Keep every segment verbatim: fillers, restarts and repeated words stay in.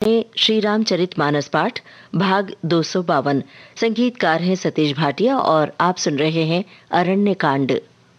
श्री रामचरितमानस पाठ भाग दो सौ बावन। संगीतकार हैं सतीश भाटिया और आप सुन रहे हैं अरण्य कांड।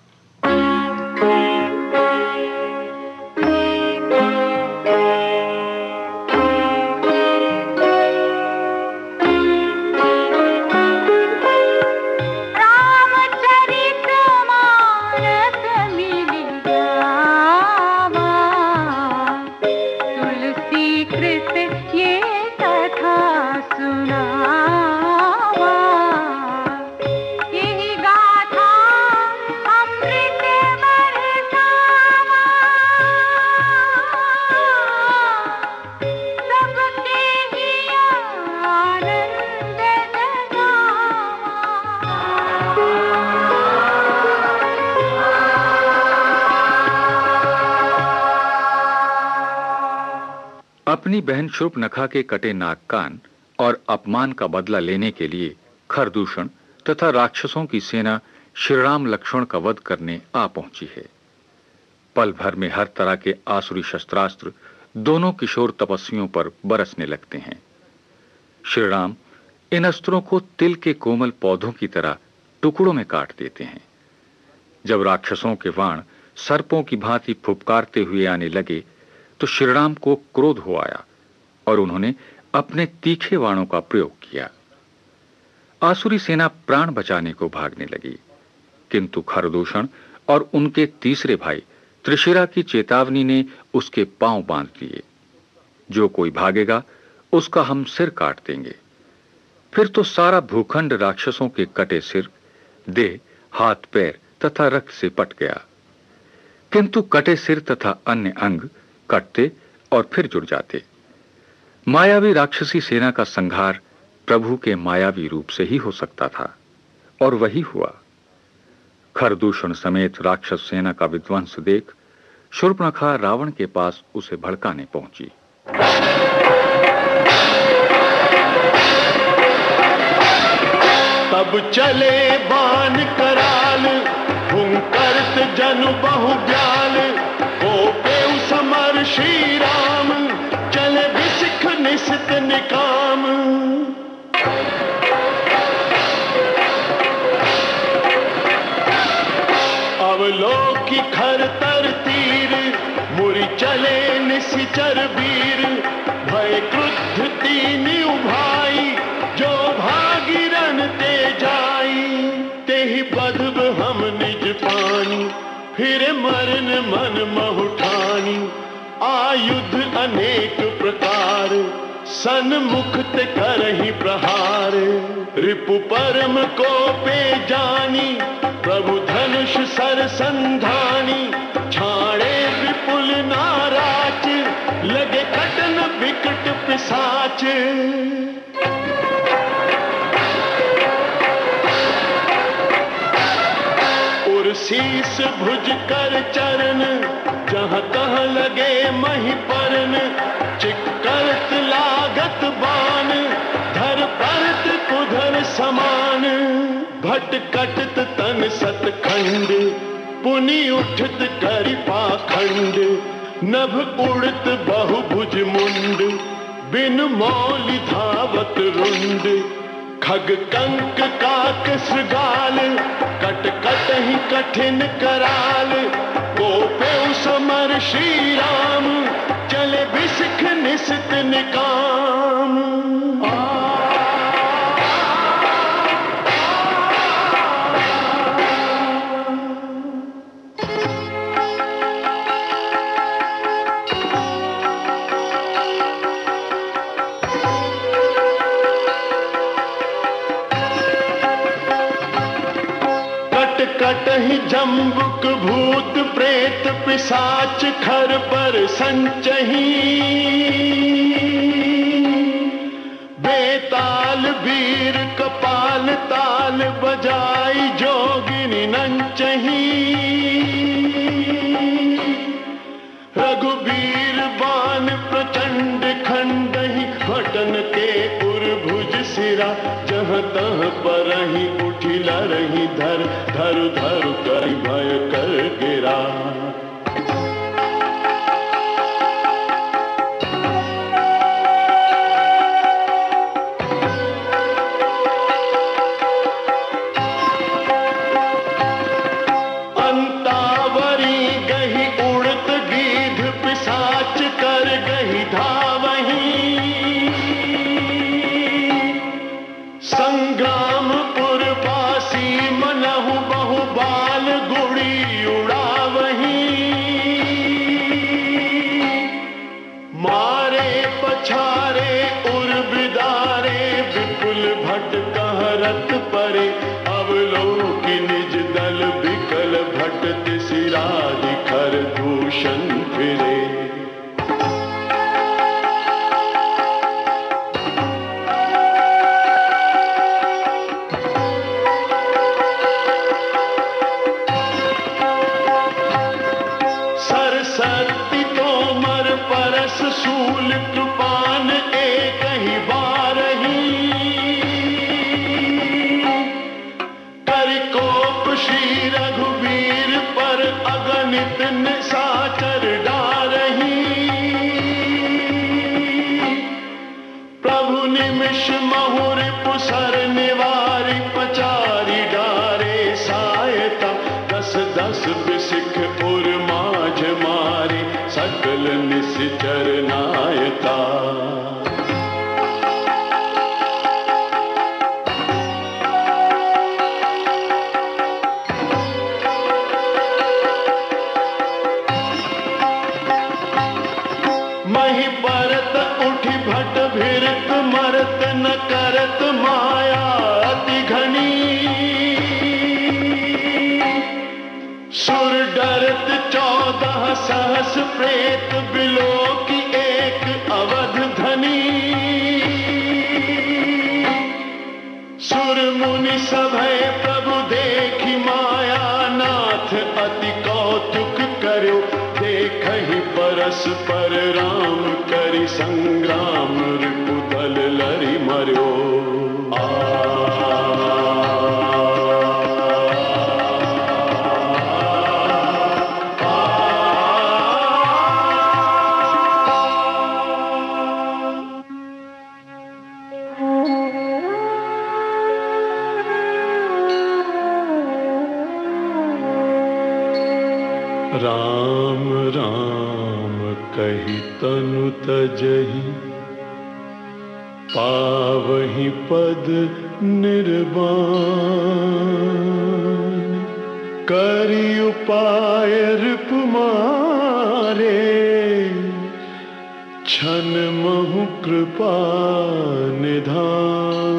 अपनी बहन शूर्पणखा के कटे नाक कान और अपमान का बदला लेने के लिए खरदूषण तथा राक्षसों की सेना श्रीराम लक्ष्मण का वध करने आ पहुंची है। पल भर में हर तरह के आसुरी शस्त्रास्त्र दोनों किशोर तपस्वियों पर बरसने लगते हैं। श्रीराम इन अस्त्रों को तिल के कोमल पौधों की तरह टुकड़ों में काट देते हैं। जब राक्षसों के बाण सर्पों की भांति फुफकारते हुए आने लगे तो श्रीराम को क्रोध हो आया और उन्होंने अपने तीखे बाणों का प्रयोग किया। आसुरी सेना प्राण बचाने को भागने लगी, किंतु खरदूषण और उनके तीसरे भाई त्रिशिरा की चेतावनी ने उसके पांव बांध लिए। जो कोई भागेगा उसका हम सिर काट देंगे। फिर तो सारा भूखंड राक्षसों के कटे सिर, देह, हाथ पैर तथा रक्त से पट गया, किंतु कटे सिर तथा अन्य अंग कटते और फिर जुड़ जाते। मायावी राक्षसी सेना का संहार प्रभु के मायावी रूप से ही हो सकता था, और वही हुआ। खरदूषण समेत राक्षस सेना का विध्वंस देख शूर्पणखा रावण के पास उसे भड़काने पहुंची। तब चले बाण कराल, हुंकरत जनु बहु ब्याल, समर श्री राम, चले बिसिख निशित निकाम। अवलोकी खर तर तीर, मुरि चले निशिचर वीर, भय क्रुद्ध तीन उभाई, जो भागी रण ते जाई, तेहि बधब हम निज पानी, फिर मरन मन महुठानी। आयुध अनेक प्रकार, सन्मुख ते करहि प्रहार, रिपु परम कोपे जानी, प्रभु धनुष सर संधानी, छाड़े विपुल नाराच, लगे कटन विकट पिशाच। शीस भुज कर चरण, जहाँ तहाँ लगे मही परन, चिक्करत लागत बाण, धर परत कुधर समान, भटकटत तन सतखंड, पुनि उठत करि पाखंड, नभ उड़त बहुभुज मुंड, बिन मौलि धावत रुंड, खग कंक काक श्रृगाल, कट कट ही कठिन कराल, कोपे समर श्री राम, चले बिसिख निशित निकाम। कटहि जम्बुक भूत प्रेत पिशाच, खर पर संचही, बेताल वीर कपाल ताल, बजाई जोगिनी नंचही। रघुबीर बाण प्रचंड खंडहि, भटन के उर्भुज सिरा, जहाँ तहाँ परहि उठिला रही, धर धर धर कर भय कर गिरा। भरत परे, अवलोकि निज दल विकल भटत सिराधि खर दूषण फिरे। सरस्वती तोमर परस शूल कृपान एक ही बारही, करिकोप श्री रघुवीर पर अगणित निशाचर डारही। प्रभु निमिष महुर पुसर निवारी, पचारी डारे सायता, दस दस बिसिख उर माझ मारी, सकल निश्चर नायता। मही परत उठी भट भिरत, मरत न करत माया अति घनी। सुर डरत चौदह सहस प्रेत, बिलो की एक अवध धनी। सुर मुनि सभय प्रभु देखी माया, नाथ अति कौतुक कर्यो, देखहि परस्पर राम करि संग्राम, रिपुदल लरि मर्यो। राम राम कहि तनु तजहि, पावहि पद निर्वाण। करि उपाय रिप मारे, छन महु कृपा निधान।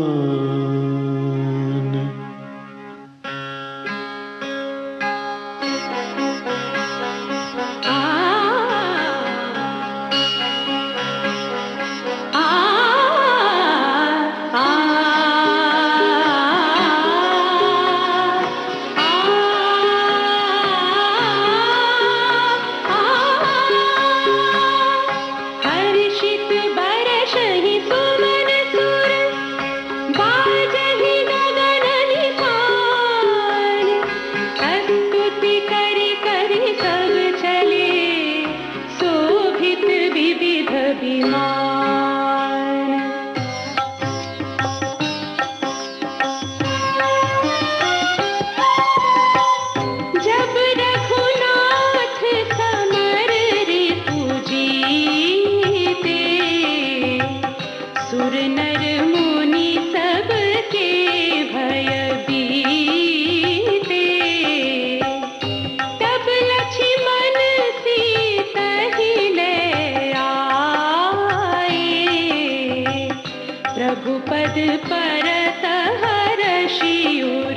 रघुपद परत हर्षि उर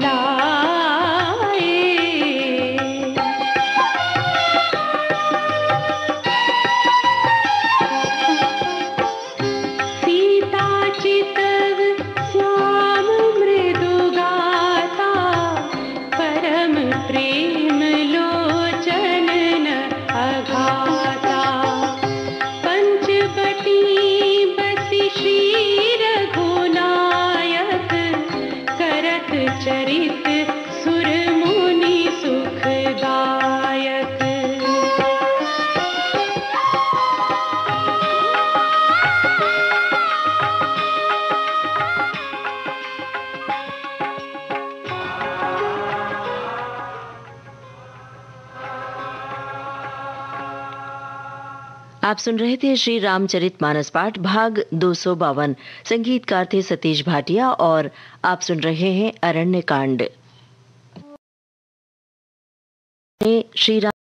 लाए। सीता चितव श्याम मृदु गाता, परम प्रेम लोचन न अघाता। पंचवटी बसी श्री चरित सुर मुनि सुखदायक। आप सुन रहे थे श्री रामचरित मानस पाठ भाग दो सौ बावन। संगीतकार थे सतीश भाटिया और आप सुन रहे हैं अरण्य कांड। श्री राम